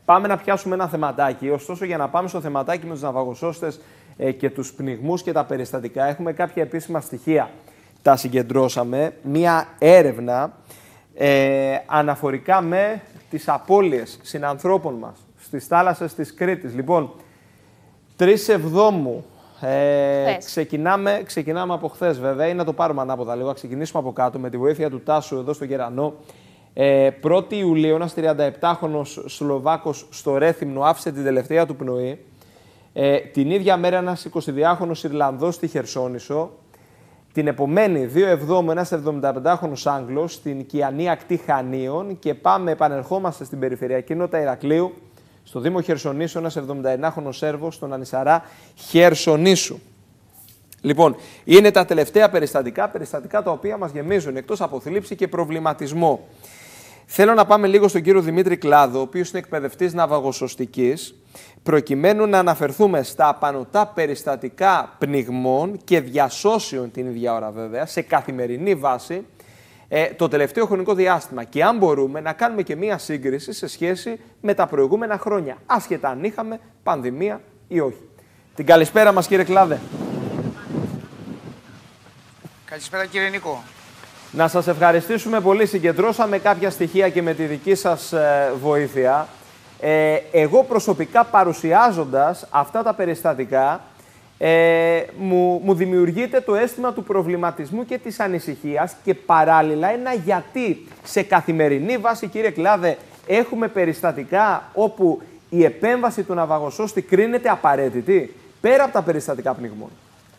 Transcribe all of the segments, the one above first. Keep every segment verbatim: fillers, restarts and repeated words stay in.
Πάμε να πιάσουμε ένα θεματάκι. Ωστόσο, για να πάμε στο θεματάκι με τους ναυαγοσώστες ε, και τους πνιγμούς και τα περιστατικά, έχουμε κάποια επίσημα στοιχεία. Τα συγκεντρώσαμε. Μία έρευνα ε, αναφορικά με τις απώλειες συνανθρώπων μας στις θάλασσες της Κρήτης. Λοιπόν, τρεις Εβδόμου. Ε, ξεκινάμε, ξεκινάμε από χθες, βέβαια, ή να το πάρουμε ανάποδα λίγο. Να ξεκινήσουμε από κάτω με τη βοήθεια του Τάσου εδώ στο Γερανό. Ε, πρώτη Ιουλίου, ένας τριανταεπτάχρονος Σλοβάκος στο Ρέθυμνο άφησε την τελευταία του πνοή. Ε, την ίδια μέρα ένας εικοσιδυάχρονος Ιρλανδός στη Χερσόνησο. Την επομένη, δύο Εβδόμου, ένας εβδομηνταπεντάχρονος Άγγλος στην Κιανή ακτή Χανίων. Και πάμε, επανερχόμαστε στην περιφερειακή νότα Ηρακλείου, στο Δήμο Χερσονήσου, ένας εβδομηνταεννάχρονος Σέρβος στον Ανισαρά Χερσονήσου. Λοιπόν, είναι τα τελευταία περιστατικά, περιστατικά τα οποία μας γεμίζουν εκτός από θλίψη και προβληματισμό. Θέλω να πάμε λίγο στον κύριο Δημήτρη Κλάδο, ο οποίος είναι εκπαιδευτής ναυαγοσωστικής, προκειμένου να αναφερθούμε στα απανωτά περιστατικά πνιγμών και διασώσεων την ίδια ώρα βέβαια, σε καθημερινή βάση, ε, το τελευταίο χρονικό διάστημα. Και αν μπορούμε να κάνουμε και μία σύγκριση σε σχέση με τα προηγούμενα χρόνια, άσχετα αν είχαμε πανδημία ή όχι. Την καλησπέρα μας, κύριε Κλάδε. Καλησπέρα, κύριε Νίκο. Να σας ευχαριστήσουμε πολύ. Συγκεντρώσαμε κάποια στοιχεία και με τη δική σας ε, βοήθεια. Ε, εγώ προσωπικά, παρουσιάζοντας αυτά τα περιστατικά, ε, μου, μου δημιουργείται το αίσθημα του προβληματισμού και της ανησυχίας και παράλληλα ένα γιατί σε καθημερινή βάση, κύριε Κλάδε, έχουμε περιστατικά όπου η επέμβαση του ναυαγοσώστη κρίνεται απαραίτητη, πέρα από τα περιστατικά πνιγμών.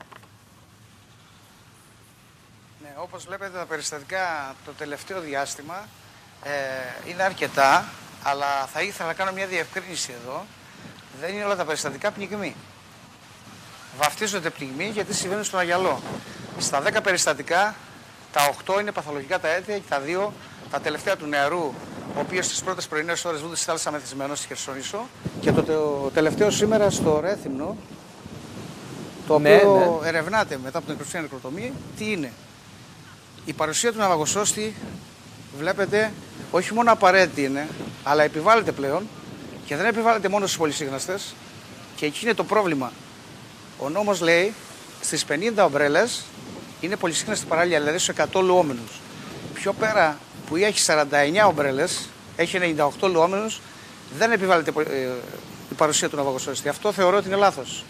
Όπως βλέπετε, τα περιστατικά το τελευταίο διάστημα ε, είναι αρκετά, αλλά θα ήθελα να κάνω μια διευκρίνηση εδώ. Δεν είναι όλα τα περιστατικά πνιγμοί. Βαφτίζονται πνιγμοί γιατί συμβαίνουν στον Αγιαλό. Στα δέκα περιστατικά, τα οκτώ είναι παθολογικά τα αίτια και τα δύο, τα τελευταία του νεαρού, ο οποίος στις πρώτες πρωινές ώρες βούτησε στη θάλασσα μεθυσμένος στη Χερσόνησο, και το, το τελευταίο σήμερα στο Ρέθυμνο, το ναι, οποίο ναι. ερευνάται μετά από την νεκροτομία νεκροτομή, τι είναι. Η παρουσία του ναυαγοσώστη, βλέπετε, όχι μόνο απαραίτητη είναι, αλλά επιβάλλεται πλέον και δεν επιβάλλεται μόνο στους πολυσύχναστες. Και εκεί είναι το πρόβλημα. Ο νόμος λέει στις πενήντα ομπρέλες είναι πολυσύχναστη παράλια, δηλαδή στους εκατό λουόμενους. Πιο πέρα που έχει σαράντα εννιά ομπρέλες, έχει ενενήντα οκτώ λουόμενους, δεν επιβάλλεται η παρουσία του ναυαγοσώστη. Αυτό θεωρώ ότι είναι λάθος.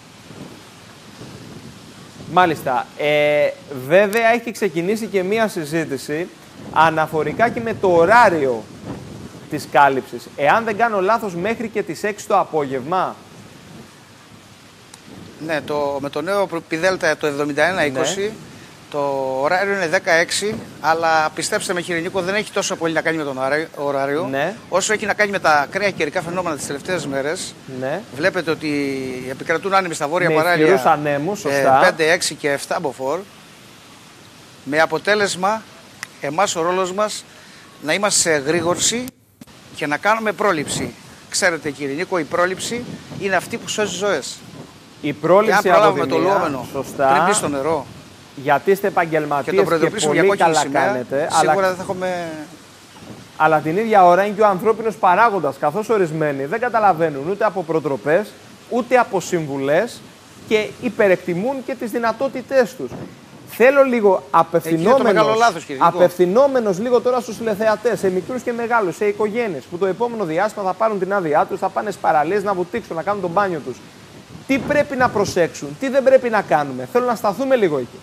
Μάλιστα. Ε, βέβαια έχει ξεκινήσει και μία συζήτηση αναφορικά και με το ωράριο της κάλυψης. Εάν δεν κάνω λάθος, μέχρι και τις έξι το απόγευμα. Ναι, το, με το νέο πι-δέλτα το εβδομήντα ένα είκοσι, ναι. Το ωράριο είναι δέκα έξι, αλλά πιστέψτε με, κύριε Νίκο, δεν έχει τόσο πολύ να κάνει με τον ωράριο, ναι. Όσο έχει να κάνει με τα ακραία καιρικά φαινόμενα τις τελευταίες μέρες. Ναι. Βλέπετε ότι επικρατούν άνεμοι στα βόρεια παράλια, ανέμους, σωστά. πέντε, έξι και επτά μποφόρ, με αποτέλεσμα εμάς ο ρόλος μας να είμαστε σε εγρήγορση και να κάνουμε πρόληψη. Ξέρετε, κύριε Νίκο, η πρόληψη είναι αυτή που σώζει ζωές. Η πρόληψη και αν προλάβουμε το λουόμενο πριν μπει στο νερό, γιατί είστε επαγγελματίες και, και πολύ καλά σημαία, κάνετε. Σίγουρα αλλά... δεν θα έχουμε... Αλλά την ίδια ώρα είναι και ο ανθρώπινος παράγοντας, καθώς ορισμένοι δεν καταλαβαίνουν ούτε από προτροπές, ούτε από συμβουλές και υπερεκτιμούν και τις δυνατότητές τους. Θέλω λίγο απευθυνόμενος, λάθος, απευθυνόμενος λίγο τώρα στους τηλεθεατές, σε μικρούς και μεγάλους, σε οικογένειες, που το επόμενο διάστημα θα πάρουν την άδειά τους, θα πάνε στις παραλίες να βουτήξουν, να κάνουν τον μπάνιο τους. Τι πρέπει να προσέξουν, τι δεν πρέπει να κάνουμε. Θέλω να σταθούμε λίγο εκεί.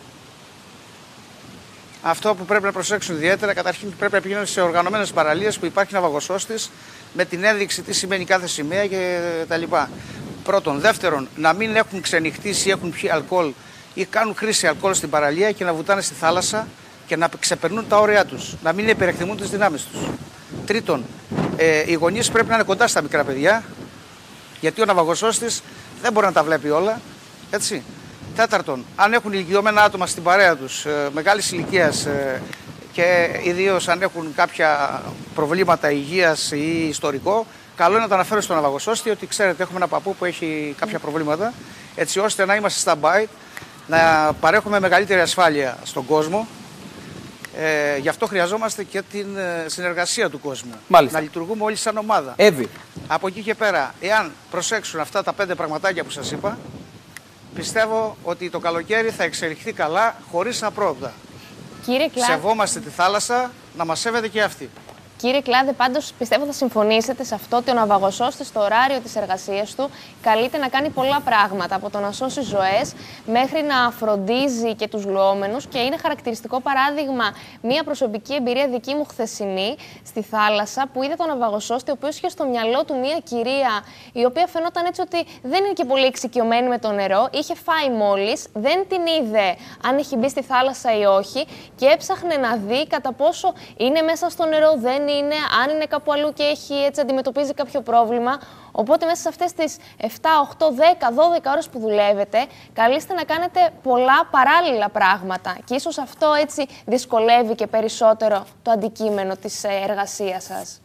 Αυτό που πρέπει να προσέξουν ιδιαίτερα, καταρχήν πρέπει να πηγαίνουν σε οργανωμένες παραλίες που υπάρχει ναυαγοσώστης με την ένδειξη τι σημαίνει κάθε σημαία και τα λοιπά. Πρώτον. Δεύτερον, να μην έχουν ξενυχτήσει ή έχουν πιει αλκοόλ ή κάνουν χρήση αλκοόλ στην παραλία και να βουτάνε στη θάλασσα και να ξεπερνούν τα όρια τους. Να μην υπερεκτιμούν τις δυνάμεις τους. Τρίτον, ε, οι γονείς πρέπει να είναι κοντά στα μικρά παιδιά, γιατί ο ναυαγοσώστης δεν μπορεί να τα βλέπει όλα. Έτσι. Τέταρτον, αν έχουν ηλικιωμένα άτομα στην παρέα τους, ε, μεγάλης ηλικίας ε, και ιδίως αν έχουν κάποια προβλήματα υγείας ή ιστορικό, καλό είναι να τα αναφέρω στον ναυαγοσώστη ότι ξέρετε, έχουμε ένα παππού που έχει κάποια προβλήματα, έτσι ώστε να είμαστε stand-by, να παρέχουμε μεγαλύτερη ασφάλεια στον κόσμο. Ε, γι' αυτό χρειαζόμαστε και την συνεργασία του κόσμου. Μάλιστα. Να λειτουργούμε όλοι σαν ομάδα. Εύη, Από εκεί και πέρα, εάν προσέξουν αυτά τα πέντε πραγματάκια που σας είπα, πιστεύω ότι το καλοκαίρι θα εξελιχθεί καλά, χωρίς απρόοπτα. Κύριε Κλάδε, σεβόμαστε τη θάλασσα, να μας σέβεται και αυτή. Κύριε Κλάδε, πάντως πιστεύω θα συμφωνήσετε σε αυτό ότι ο ναυαγοσώστης στο ωράριο της εργασίας του καλείται να κάνει πολλά πράγματα, από το να σώσει ζωές μέχρι να φροντίζει και τους λουόμενους, και είναι χαρακτηριστικό παράδειγμα μια προσωπική εμπειρία δική μου χθεσινή στη θάλασσα, που είδε τον ναυαγοσώστη, ο οποίος είχε στο μυαλό του μια κυρία η οποία φαινόταν έτσι ότι δεν είναι και πολύ εξοικειωμένη με το νερό, είχε φάει μόλις, δεν την είδε αν έχει μπει στη θάλασσα ή όχι και έψαχνε να δει κατά πόσο είναι μέσα στο νερό, δεν είναι, αν είναι κάπου αλλού και έχει, έτσι αντιμετωπίζει κάποιο πρόβλημα. Οπότε μέσα σε αυτές τις επτά, οκτώ, δέκα, δώδεκα ώρες που δουλεύετε, καλείστε να κάνετε πολλά παράλληλα πράγματα. Και ίσως αυτό έτσι δυσκολεύει και περισσότερο το αντικείμενο της εργασίας σας.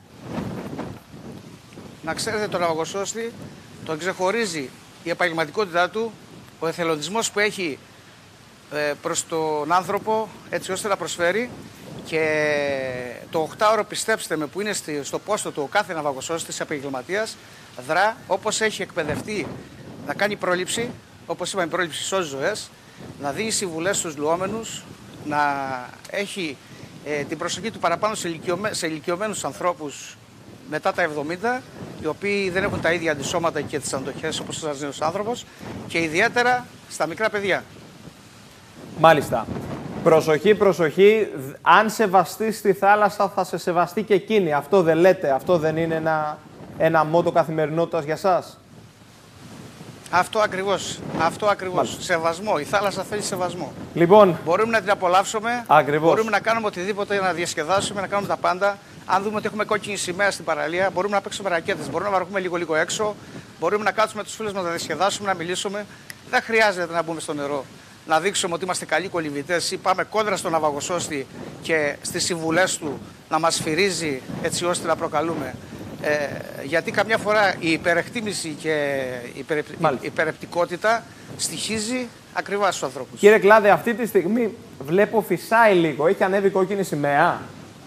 Να ξέρετε, τον ναυαγοσώστη τον ξεχωρίζει η επαγγελματικότητά του, ο εθελοντισμός που έχει ε, προς τον άνθρωπο, έτσι ώστε να προσφέρει. Και το οκτάωρο, πιστέψτε με, που είναι στο πόστο του ο κάθε ναυαγοσώστης επαγγελματίας, δρά όπως έχει εκπαιδευτεί να κάνει πρόληψη, όπως είπαμε, πρόληψη σώζει ζωές, να δίνει συμβουλές στους λουόμενους, να έχει ε, την προσοχή του παραπάνω σε, ηλικιωμέ, σε ηλικιωμένους ανθρώπους μετά τα εβδομήντα, οι οποίοι δεν έχουν τα ίδια αντισώματα και τις αντοχές όπως ένας νέος άνθρωπος, και ιδιαίτερα στα μικρά παιδιά. Μάλιστα. Προσοχή, προσοχή. Αν σεβαστείς στη θάλασσα, θα σε σεβαστεί και εκείνη. Αυτό δεν λέτε, αυτό δεν είναι ένα, ένα μότο καθημερινότητας για σας? Αυτό ακριβώς. Αυτό ακριβώς. Μάλιστα. Σεβασμό. Η θάλασσα θέλει σεβασμό. Λοιπόν, μπορούμε να την απολαύσουμε. Ακριβώς. Μπορούμε να κάνουμε οτιδήποτε, να διασκεδάσουμε, να κάνουμε τα πάντα. Αν δούμε ότι έχουμε κόκκινη σημαία στην παραλία, μπορούμε να παίξουμε ρακέτες. Μπορούμε να βαρκούμε λίγο-λίγο έξω. Μπορούμε να κάτσουμε με τους φίλους μας να διασκεδάσουμε, να μιλήσουμε. Δεν χρειάζεται να μπούμε στο νερό, να δείξουμε ότι είμαστε καλοί κολυμβητές ή πάμε κόντρα στον ναυαγοσώστη και στις συμβουλές του να μας σφυρίζει έτσι ώστε να προκαλούμε. Ε, γιατί καμιά φορά η υπερεκτίμηση και η υπερεπ... υπερεπτικότητα στοιχίζει ακριβά στους ανθρώπους. Κύριε Κλάδε, αυτή τη στιγμή βλέπω φυσάει λίγο. Έχει ανέβει κόκκινη σημαία.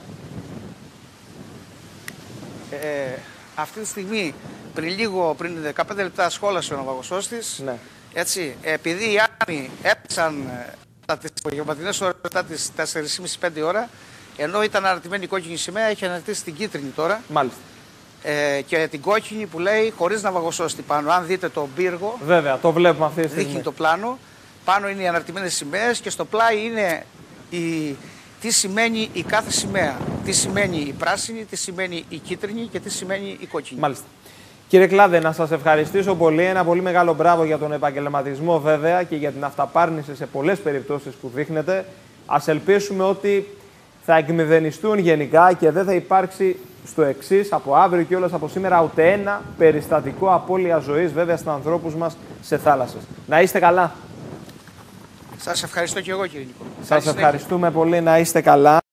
Ε, αυτή τη στιγμή, πριν λίγο, πριν δεκαπέντε λεπτά σχόλασε ο ναυαγοσώστης. Ναι. Έτσι, επειδή οι άνεμοι έπεσαν τις απογευματινές ώρες μετά τις τέσσερις και μισή πέντε ώρα, ενώ ήταν αναρτημένη η κόκκινη σημαία, έχει αναρτήσει την κίτρινη τώρα. Μάλιστα. Ε, και την κόκκινη που λέει χωρίς ναυαγοσώστη πάνω. Αν δείτε τον πύργο, βέβαια, το βλέπουμε αυτή τη στιγμή. Δείχνει το πλάνο. Πάνω είναι οι αναρτημένες σημαίες και στο πλάι είναι η... τι σημαίνει η κάθε σημαία. Τι σημαίνει η πράσινη, τι σημαίνει η κίτρινη και τι σημαίνει η κόκκινη. Μάλιστα. Κύριε Κλάδε, να σας ευχαριστήσω πολύ. Ένα πολύ μεγάλο μπράβο για τον επαγγελματισμό, βέβαια, και για την αυταπάρνηση σε πολλές περιπτώσεις που δείχνετε. Ας ελπίσουμε ότι θα εκμηδενιστούν γενικά και δεν θα υπάρξει στο εξής, από αύριο και όλες από σήμερα, ούτε ένα περιστατικό απώλεια ζωής, βέβαια, στους ανθρώπους μας σε θάλασσες. Να είστε καλά. Σας ευχαριστώ και εγώ, κύριε Νίκο. Σας ευχαριστούμε πολύ. Να είστε καλά.